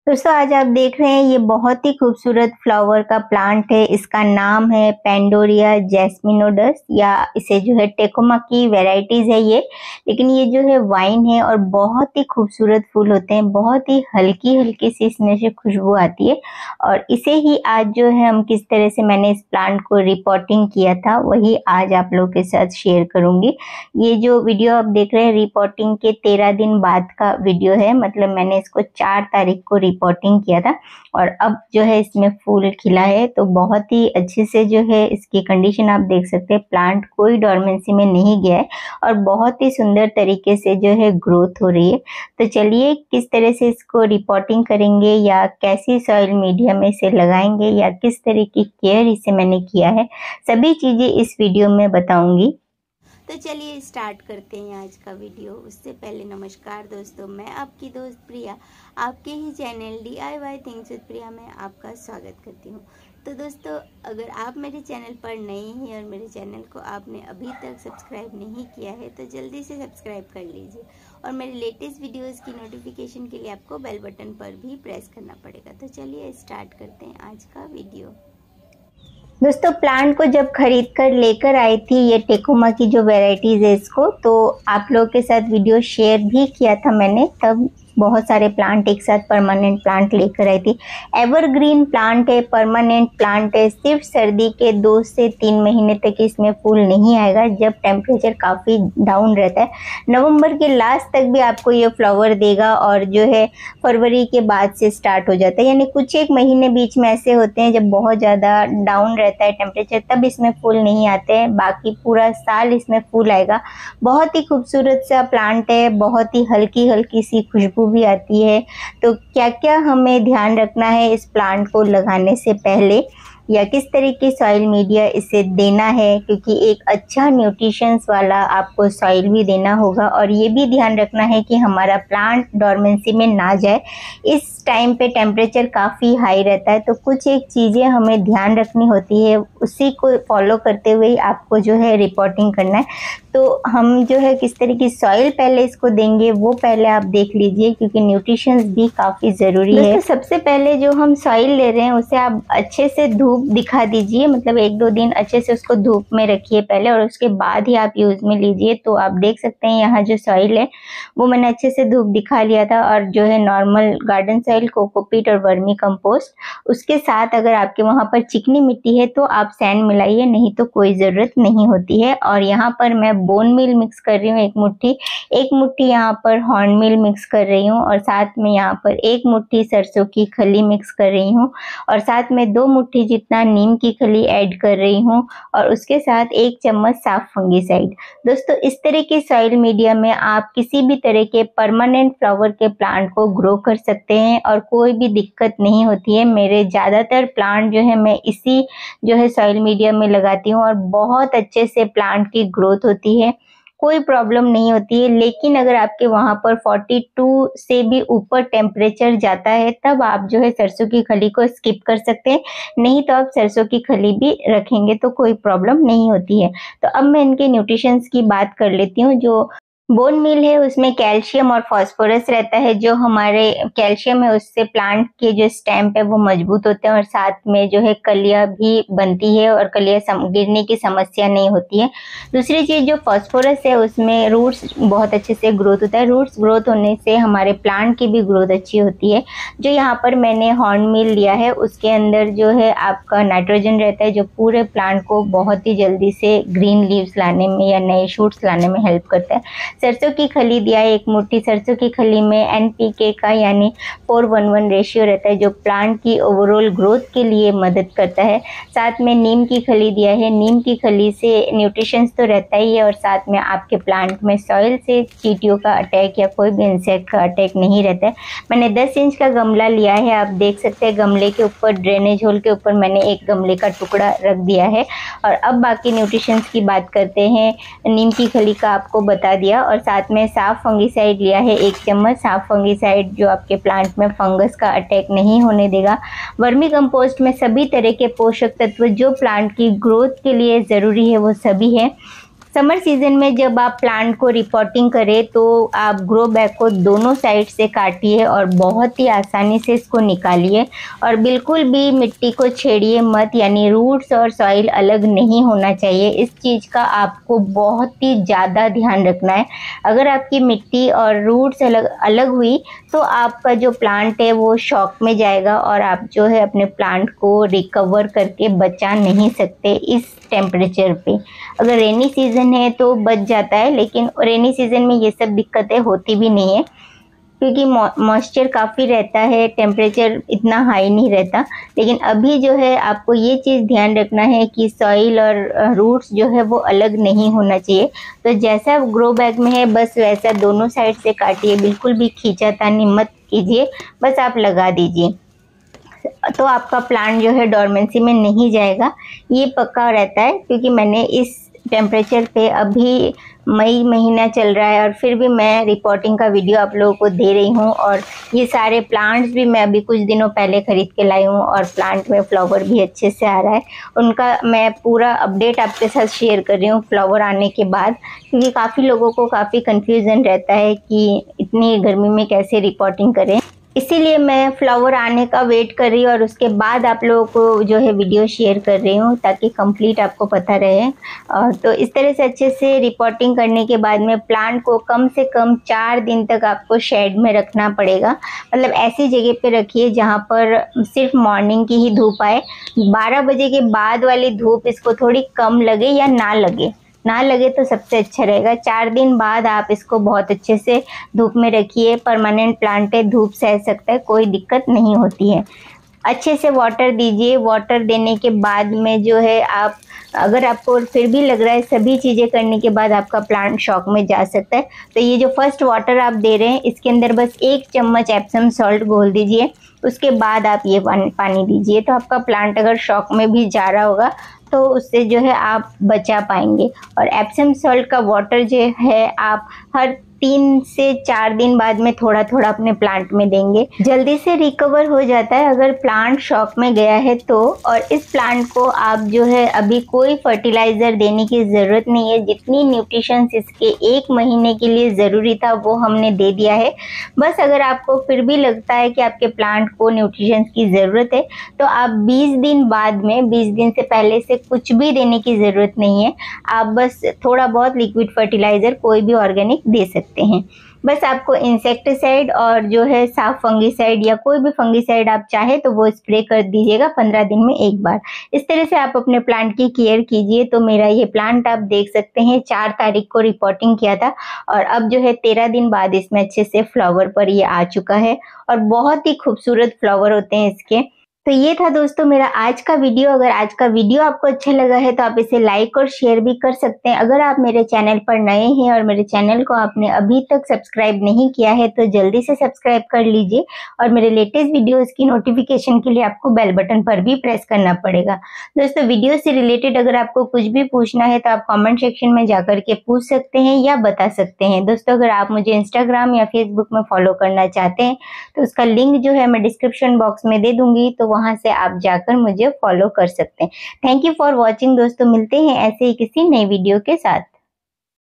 दोस्तों आज आप देख रहे हैं ये बहुत ही खूबसूरत फ्लावर का प्लांट है। इसका नाम है पेंडोरिया जैस्मिनोडस या इसे जो है टेकोमा की वैरायटीज है ये। लेकिन ये जो है वाइन है और बहुत ही खूबसूरत फूल होते हैं। बहुत ही हल्की हल्की सी इसमें से खुशबू आती है और इसे ही आज जो है हम किस तरह से मैंने इस प्लांट को रिपोर्टिंग किया था वही आज आप लोगों के साथ शेयर करूंगी। ये जो वीडियो आप देख रहे हैं रिपोर्टिंग के 13 दिन बाद का वीडियो है। मतलब मैंने इसको 4 तारीख को रिपोर्टिंग किया था और अब जो है इसमें फूल खिला है। तो बहुत ही अच्छे से जो है इसकी कंडीशन आप देख सकते हैं। प्लांट कोई डोरमेंसी में नहीं गया है और बहुत ही सुंदर तरीके से जो है ग्रोथ हो रही है। तो चलिए किस तरह से इसको रिपोर्टिंग करेंगे या कैसी सॉइल मीडिया में इसे लगाएंगे या किस तरह की केयर इसे मैंने किया है, सभी चीजें इस वीडियो में बताऊंगी। तो चलिए स्टार्ट करते हैं आज का वीडियो। उससे पहले नमस्कार दोस्तों, मैं आपकी दोस्त प्रिया आपके ही channel DIY things with Priya में आपका स्वागत करती हूँ। तो दोस्तों अगर आप मेरे चैनल पर नए हैं और मेरे चैनल को आपने अभी तक सब्सक्राइब नहीं किया है तो जल्दी से सब्सक्राइब कर लीजिए और मेरे लेटेस्ट वीडियोज़ की नोटिफिकेशन के लिए आपको बेल बटन पर भी प्रेस करना पड़ेगा। तो चलिए स्टार्ट करते हैं आज का वीडियो। दोस्तों प्लांट को जब खरीद कर लेकर आई थी ये टेकोमा की जो वैरायटीज है इसको, तो आप लोगों के साथ वीडियो शेयर भी किया था मैंने। तब बहुत सारे प्लांट एक साथ परमानेंट प्लांट लेकर आई थी। एवरग्रीन प्लांट है, परमानेंट प्लांट है। सिर्फ सर्दी के 2 से 3 महीने तक इसमें फूल नहीं आएगा जब टेम्परेचर काफ़ी डाउन रहता है। नवंबर के लास्ट तक भी आपको ये फ्लावर देगा और जो है फरवरी के बाद से स्टार्ट हो जाता है। यानी कुछ एक महीने बीच में ऐसे होते हैं जब बहुत ज़्यादा डाउन रहता है टेम्परेचर, तब इसमें फूल नहीं आते हैं। बाकी पूरा साल इसमें फूल आएगा। बहुत ही खूबसूरत सा प्लांट है, बहुत ही हल्की हल्की सी खुशबू भी आती है। तो क्या क्या हमें ध्यान रखना है इस प्लांट को लगाने से पहले या किस तरह की सॉइल मीडिया इसे देना है, क्योंकि एक अच्छा न्यूट्रिशंस वाला आपको सॉइल भी देना होगा और ये भी ध्यान रखना है कि हमारा प्लांट डोरमेंसी में ना जाए। इस टाइम पे टेम्परेचर काफ़ी हाई रहता है तो कुछ एक चीज़ें हमें ध्यान रखनी होती है, उसी को फॉलो करते हुए आपको जो है रिपोर्टिंग करना है। तो हम जो है किस तरह की सॉइल पहले इसको देंगे वो पहले आप देख लीजिए, क्योंकि न्यूट्रिशंस भी काफ़ी ज़रूरी है। सबसे पहले जो हम सॉइल ले रहे हैं उसे आप अच्छे से धूप दिखा दीजिए। मतलब 1-2 दिन अच्छे से उसको धूप में रखिए पहले और उसके बाद ही आप यूज़ में लीजिए। तो आप देख सकते हैं यहाँ जो सॉइल है वो मैंने अच्छे से धूप दिखा लिया था और जो है नॉर्मल गार्डन सॉइल, कोकोपीट और वर्मी कंपोस्ट, उसके साथ अगर आपके वहाँ पर चिकनी मिट्टी है तो आप सैंड मिलाइए, नहीं तो कोई ज़रूरत नहीं होती है। और यहाँ पर मैं बोन मील मिक्स कर रही हूँ 1 मुट्ठी यहाँ पर हॉर्न मील मिक्स कर रही हूँ और साथ में यहाँ पर 1 मुट्ठी सरसों की खली मिक्स कर रही हूँ और साथ में 2 मुट्ठी जितना नीम की खली ऐड कर रही हूँ और उसके साथ 1 चम्मच साफ फंगीसाइड। दोस्तों इस तरह के सॉइल मीडिया में आप किसी भी तरह के परमानेंट फ्लावर के प्लांट को ग्रो कर सकते हैं और कोई भी दिक्कत नहीं होती है। मेरे ज़्यादातर प्लांट जो है मैं इसी जो है सॉइल मीडिया में लगाती हूँ और बहुत अच्छे से प्लांट की ग्रोथ होती है, कोई प्रॉब्लम नहीं होती है। लेकिन अगर आपके वहाँ पर 42 से भी ऊपर टेम्परेचर जाता है तब आप जो है सरसों की खली को स्किप कर सकते हैं, नहीं तो आप सरसों की खली भी रखेंगे तो कोई प्रॉब्लम नहीं होती है। तो अब मैं इनके न्यूट्रिशंस की बात कर लेती हूँ। जो बोन मील है उसमें कैल्शियम और फास्फोरस रहता है। जो हमारे कैल्शियम है उससे प्लांट के जो स्टेम है वो मजबूत होते हैं और साथ में जो है कलियां भी बनती है और कलियां गिरने की समस्या नहीं होती है। दूसरी चीज़ जो फास्फोरस है उसमें रूट्स बहुत अच्छे से ग्रोथ होता है। रूट्स ग्रोथ होने से हमारे प्लांट की भी ग्रोथ अच्छी होती है। जो यहाँ पर मैंने हॉर्न मील लिया है उसके अंदर जो है आपका नाइट्रोजन रहता है जो पूरे प्लांट को बहुत ही जल्दी से ग्रीन लीव्स लाने में या नए शूट्स लाने में हेल्प करता है। सरसों की खली दिया है 1 मुट्ठी। सरसों की खली में NPK का यानी 4:1 रेशियो रहता है जो प्लांट की ओवरऑल ग्रोथ के लिए मदद करता है। साथ में नीम की खली दिया है। नीम की खली से न्यूट्रिशंस तो रहता ही है और साथ में आपके प्लांट में सॉइल से चींटियों का अटैक या कोई भी इंसेक्ट का अटैक नहीं रहता है। मैंने 10 इंच का गमला लिया है, आप देख सकते हैं। गमले के ऊपर ड्रेनेज होल के ऊपर मैंने एक गमले का टुकड़ा रख दिया है। और अब बाकी न्यूट्रिशंस की बात करते हैं। नीम की खली का आपको बता दिया और साथ में साफ फंगीसाइड लिया है 1 चम्मच। साफ फंगीसाइड जो आपके प्लांट में फंगस का अटैक नहीं होने देगा। वर्मी कंपोस्ट में सभी तरह के पोषक तत्व जो प्लांट की ग्रोथ के लिए ज़रूरी है वो सभी है। समर सीजन में जब आप प्लांट को रिपोर्टिंग करें तो आप ग्रो बैग को दोनों साइड से काटिए और बहुत ही आसानी से इसको निकालिए और बिल्कुल भी मिट्टी को छेड़िए मत, यानी रूट्स और सॉइल अलग नहीं होना चाहिए। इस चीज़ का आपको बहुत ही ज़्यादा ध्यान रखना है। अगर आपकी मिट्टी और रूट्स अलग हुई तो आपका जो प्लांट है वो शॉक में जाएगा और आप जो है अपने प्लांट को रिकवर करके बचा नहीं सकते इस टेम्परेचर पे। अगर रेनी सीजन है तो बच जाता है, लेकिन रेनी सीजन में ये सब दिक्कतें होती भी नहीं है क्योंकि मॉइस्चर काफ़ी रहता है, टेम्परेचर इतना हाई नहीं रहता। लेकिन अभी जो है आपको ये चीज़ ध्यान रखना है कि सॉइल और रूट्स जो है वो अलग नहीं होना चाहिए। तो जैसा ग्रो बैग में है बस वैसा दोनों साइड से काटिए, बिल्कुल भी खींचातानी मत कीजिए, बस आप लगा दीजिए तो आपका प्लांट जो है डोरमेंसी में नहीं जाएगा। ये पक्का रहता है क्योंकि मैंने इस टेम्परेचर पे, अभी मई महीना चल रहा है और फिर भी मैं रिपोर्टिंग का वीडियो आप लोगों को दे रही हूँ। और ये सारे प्लांट्स भी मैं अभी कुछ दिनों पहले ख़रीद के लाई हूँ और प्लांट में फ्लावर भी अच्छे से आ रहा है। उनका मैं पूरा अपडेट आपके साथ शेयर कर रही हूँ फ्लावर आने के बाद, क्योंकि काफ़ी लोगों को काफ़ी कन्फ्यूज़न रहता है कि इतनी गर्मी में कैसे रिपोर्टिंग करें। इसीलिए मैं फ्लावर आने का वेट कर रही हूँ और उसके बाद आप लोगों को जो है वीडियो शेयर कर रही हूँ ताकि कंप्लीट आपको पता रहे। तो इस तरह से अच्छे से रिपोर्टिंग करने के बाद में प्लांट को कम से कम 4 दिन तक आपको शेड में रखना पड़ेगा। मतलब ऐसी जगह पे रखिए जहाँ पर सिर्फ मॉर्निंग की ही धूप आए। 12 बजे के बाद वाली धूप इसको थोड़ी कम लगे या ना लगे तो सबसे अच्छा रहेगा। 4 दिन बाद आप इसको बहुत अच्छे से धूप में रखिए। परमानेंट प्लांट है, धूप सह सकता है, कोई दिक्कत नहीं होती है। अच्छे से वाटर दीजिए। वाटर देने के बाद में जो है आप, अगर आपको फिर भी लग रहा है सभी चीज़ें करने के बाद आपका प्लांट शॉक में जा सकता है, तो ये जो फर्स्ट वाटर आप दे रहे हैं इसके अंदर बस 1 चम्मच एप्सम सॉल्ट घोल दीजिए। उसके बाद आप ये पानी दीजिए तो आपका प्लांट अगर शॉक में भी जा रहा होगा तो उससे जो है आप बचा पाएंगे। और एप्सम सॉल्ट का वाटर जो है आप हर 3 से 4 दिन बाद में थोड़ा थोड़ा अपने प्लांट में देंगे, जल्दी से रिकवर हो जाता है अगर प्लांट शॉक में गया है तो। और इस प्लांट को आप जो है अभी कोई फर्टिलाइज़र देने की ज़रूरत नहीं है। जितनी न्यूट्रिशंस इसके 1 महीने के लिए ज़रूरी था वो हमने दे दिया है। बस अगर आपको फिर भी लगता है कि आपके प्लांट को न्यूट्रिशंस की ज़रूरत है तो आप 20 दिन बाद में, 20 दिन से पहले से कुछ भी देने की ज़रूरत नहीं है। आप बस थोड़ा बहुत लिक्विड फर्टिलाइज़र कोई भी ऑर्गेनिक दे सकते हैं। बस आपको इंसेक्टिसाइड और जो है साफ फंगीसाइड या कोई भी फंगीसाइड आप चाहे तो वो स्प्रे कर दीजिएगा 15 दिन में एक बार। इस तरह से आप अपने प्लांट की केयर कीजिए। तो मेरा ये प्लांट आप देख सकते हैं 4 तारीख को रिपोर्टिंग किया था और अब जो है 13 दिन बाद इसमें अच्छे से फ्लावर पर ये आ चुका है और बहुत ही खूबसूरत फ्लावर होते हैं इसके। तो ये था दोस्तों मेरा आज का वीडियो। अगर आज का वीडियो आपको अच्छा लगा है तो आप इसे लाइक और शेयर भी कर सकते हैं। अगर आप मेरे चैनल पर नए हैं और मेरे चैनल को आपने अभी तक सब्सक्राइब नहीं किया है तो जल्दी से सब्सक्राइब कर लीजिए और मेरे लेटेस्ट वीडियोस की नोटिफिकेशन के लिए आपको बेल बटन पर भी प्रेस करना पड़ेगा। दोस्तों वीडियो से रिलेटेड अगर आपको कुछ भी पूछना है तो आप कॉमेंट सेक्शन में जाकर के पूछ सकते हैं या बता सकते हैं। दोस्तों अगर आप मुझे इंस्टाग्राम या फेसबुक में फॉलो करना चाहते हैं तो उसका लिंक जो है मैं डिस्क्रिप्शन बॉक्स में दे दूंगी, तो वहां से आप जाकर मुझे फॉलो कर सकते हैं। थैंक यू फॉर वॉचिंग दोस्तों, मिलते हैं ऐसे ही किसी नई वीडियो के साथ।